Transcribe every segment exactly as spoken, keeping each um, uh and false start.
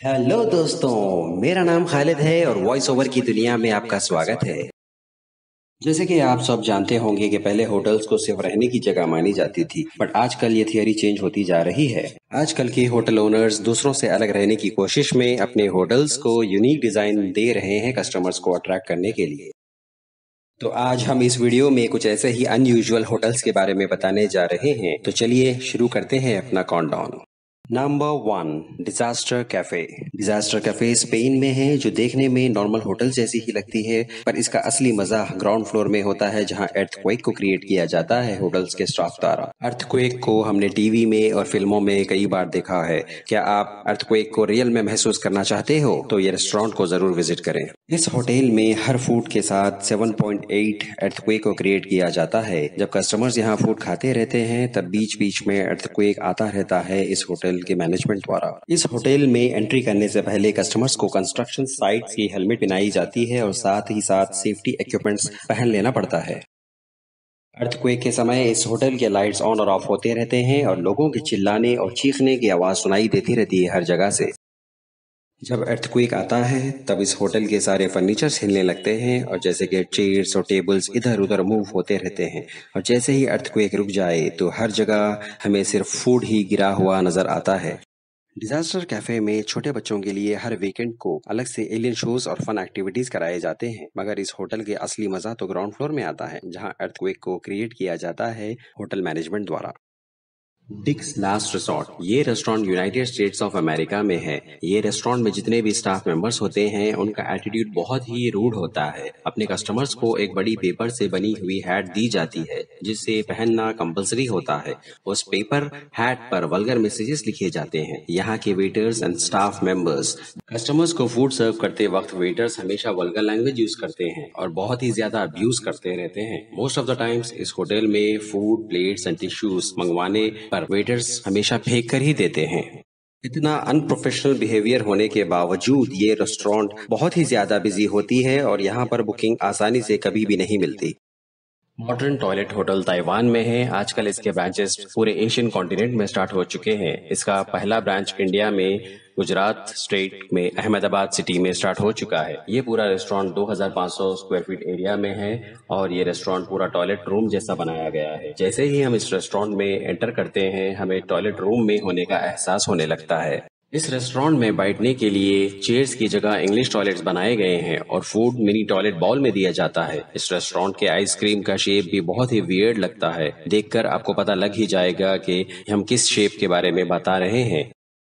Hello दोस्तों, मेरा नाम खालिद है और वॉइस ओवर की दुनिया में आपका स्वागत है। जैसे कि आप सब जानते होंगे कि पहले होटल्स को सिर्फ रहने की जगह मानी जाती थी, बट आजकल ये थियरी चेंज होती जा रही है। आजकल के होटल ओनर्स दूसरों से अलग रहने की कोशिश में अपने होटल्स को यूनिक डिजाइन दे रहे हैं कस्टमर्स को अट्रैक्ट करने के लिए। तो आज हम इस वीडियो में कुछ ऐसे ही अनयूजुअल होटल्स के बारे में बताने जा रहे हैं। तो चलिए शुरू करते हैं अपना countdown. Number one, disaster cafe. Disaster cafe Spain में है, जो देखने में नॉर्मल होटल जैसी ही लगती है, पर इसका असली मजा ग्राउंड फ्लोर में होता है, जहां अर्थक्वेक को क्रिएट किया जाता है होटल्स के स्टाफ द्वारा। अर्थक्वेक को हमने टीवी में और फिल्मों में कई बार देखा है। क्या आप अर्थक्वेक को रियल में महसूस करना चाहते हो तो ये रेस्टोरेंट को जरूर विजिट करें। इस होटल में हर फूड के साथ सात पॉइंट आठ अर्थक्वेक को क्रिएट किया जाता है। जब कस्टमर्स यहाँ फूड खाते रहते हैं तब बीच बीच में अर्थक्वेक आता रहता है इस होटल के मैनेजमेंट द्वारा। इस होटल में एंट्री करने से पहले कस्टमर्स को कंस्ट्रक्शन साइट्स की हेलमेट पहनाई जाती है और साथ ही साथ सेफ्टी इक्विपमेंट्स पहन लेना पड़ता है। अर्थक्वेक के समय इस होटल के लाइट्स ऑन और ऑफ होते रहते हैं और लोगों के चिल्लाने और चीखने की आवाज सुनाई देती रहती है हर जगह से। जब अर्थक्वेक आता है तब इस होटल के सारे फर्नीचर्स हिलने लगते हैं और जैसे कि चेयर्स और टेबल्स इधर उधर मूव होते रहते हैं, और जैसे ही अर्थक्वेक रुक जाए तो हर जगह हमें सिर्फ फूड ही गिरा हुआ नजर आता है। डिजास्टर कैफे में छोटे बच्चों के लिए हर वीकेंड को अलग से एलियन शोज और फन एक्टिविटीज कराए जाते हैं, मगर इस होटल के असली मजा तो ग्राउंड फ्लोर में आता है, जहां अर्थक्वेक को क्रिएट किया जाता है होटल मैनेजमेंट द्वारा। Dick's last resort. ये restaurant United States of America में है। ये रेस्टोरेंट में जितने भी स्टाफ मेंबर्स होते हैं उनका एटीट्यूड बहुत ही रूड होता है। अपने कस्टमर्स को एक बड़ी पेपर से बनी हुई हैट दी जाती है जिसे पहनना कंपलसरी होता है। उस पेपर हैट पर वल्गर मैसेजेस लिखे जाते हैं। यहाँ के waiters and staff members customers को फूड सर्व करते वक्त वेटर्स हमेशा वल्गर लैंग्वेज यूज करते हैं और बहुत ही ज्यादा अब्यूज करते रहते हैं। मोस्ट ऑफ द टाइम्स इस होटल में फूड प्लेट्स एंड टिश्यूज मंगवाने पर वेटर्स हमेशा फेंक कर ही देते हैं। इतना अनप्रोफेशनल बिहेवियर होने के बावजूद ये रेस्टोरेंट बहुत ही ज्यादा बिजी होती है और यहाँ पर बुकिंग आसानी से कभी भी नहीं मिलती। मॉडर्न टॉयलेट होटल ताइवान में है। आजकल इसके ब्रांचेस पूरे एशियन कॉन्टिनेंट में स्टार्ट हो चुके हैं। इसका पहला ब्रांच इंडिया में गुजरात स्टेट में अहमदाबाद सिटी में स्टार्ट हो चुका है। ये पूरा रेस्टोरेंट दो हज़ार पाँच सौ स्क्वायर फीट एरिया में है और ये रेस्टोरेंट पूरा टॉयलेट रूम जैसा बनाया गया है। जैसे ही हम इस रेस्टोरेंट में एंटर करते हैं हमें टॉयलेट रूम में होने का एहसास होने लगता है। इस रेस्टोरेंट में बैठने के लिए चेयर्स की जगह इंग्लिश टॉयलेट्स बनाए गए हैं और फूड मिनी टॉयलेट बाउल में दिया जाता है। इस रेस्टोरेंट के आइसक्रीम का शेप भी बहुत ही वियर्ड लगता है। देखकर आपको पता लग ही जाएगा कि हम किस शेप के बारे में बता रहे हैं।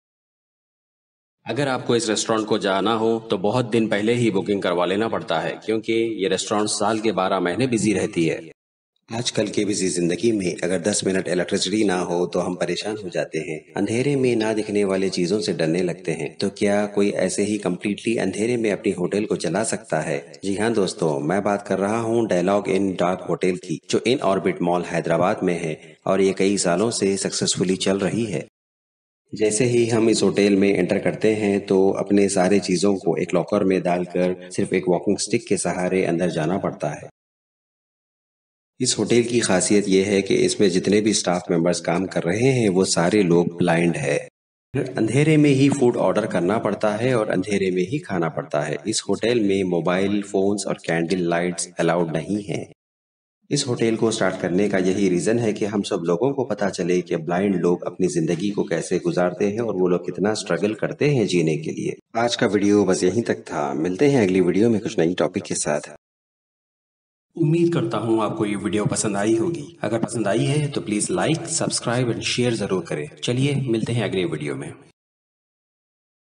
अगर आपको इस रेस्टोरेंट को जाना हो तो बहुत दिन पहले ही बुकिंग करवा लेना पड़ता है, क्योंकि ये रेस्टोरेंट साल के बारह महीने बिजी रहती है। आजकल की बिजी जिंदगी में अगर दस मिनट इलेक्ट्रिसिटी ना हो तो हम परेशान हो जाते हैं। अंधेरे में ना दिखने वाले चीजों से डरने लगते हैं। तो क्या कोई ऐसे ही कम्प्लीटली अंधेरे में अपनी होटल को चला सकता है? जी हाँ दोस्तों, मैं बात कर रहा हूँ डायलॉग इन डार्क होटल की, जो इन ऑर्बिट मॉल हैदराबाद में है और ये कई सालों से सक्सेसफुली चल रही है। जैसे ही हम इस होटल में एंटर करते हैं तो अपने सारे चीजों को एक लॉकर में डालकर सिर्फ एक वॉकिंग स्टिक के सहारे अंदर जाना पड़ता है। इस होटल की खासियत यह है कि इसमें जितने भी स्टाफ मेंबर्स काम कर रहे हैं वो सारे लोग ब्लाइंड है। अंधेरे में ही फूड ऑर्डर करना पड़ता है और अंधेरे में ही खाना पड़ता है। इस होटल में मोबाइल फोन्स और कैंडल लाइट्स अलाउड नहीं है। इस होटल को स्टार्ट करने का यही रीजन है कि हम सब लोगों को पता चले कि ब्लाइंड लोग अपनी जिंदगी को कैसे गुजारते हैं और वो लोग कितना स्ट्रगल करते हैं जीने के लिए। आज का वीडियो बस यहीं तक था। मिलते हैं अगली वीडियो में कुछ नई टॉपिक के साथ। उम्मीद करता हूँ आपको ये वीडियो पसंद आई होगी। अगर पसंद आई है तो please like, subscribe and share जरूर करें। चलिए मिलते हैं अगले वीडियो में।